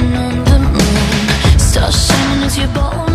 on the moon. Stars shining as you're born.